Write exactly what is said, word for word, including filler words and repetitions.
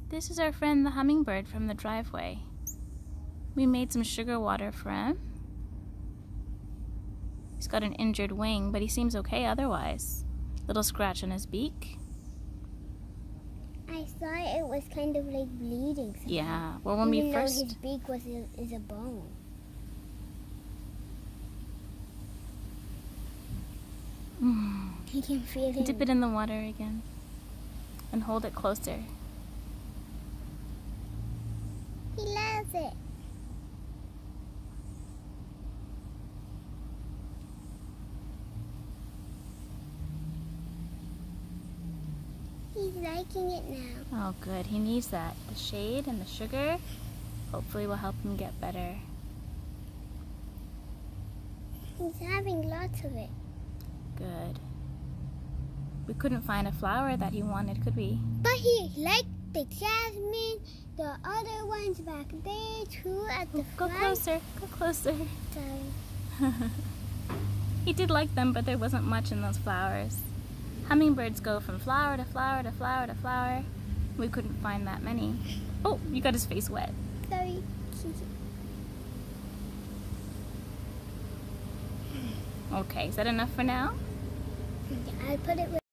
This is our friend the hummingbird from the driveway. We made some sugar water for him. He's got an injured wing, but he seems okay otherwise. Little scratch on his beak. I thought it was kind of like bleeding. Somehow. Yeah, well when Even we though first... his beak was a, is a bone. You can feel it. Dip it in the water again. And hold it closer. He loves it. He's liking it now. Oh good, he needs that. The shade and the sugar hopefully will help him get better. He's having lots of it. Good. We couldn't find a flower that he wanted, could we? But he liked the jasmine, the other ones back there too at the Go front. closer, go closer. Sorry. He did like them, but there wasn't much in those flowers. Hummingbirds go from flower to flower to flower to flower. We couldn't find that many. Oh, you got his face wet. Sorry. Okay, is that enough for now? I put it with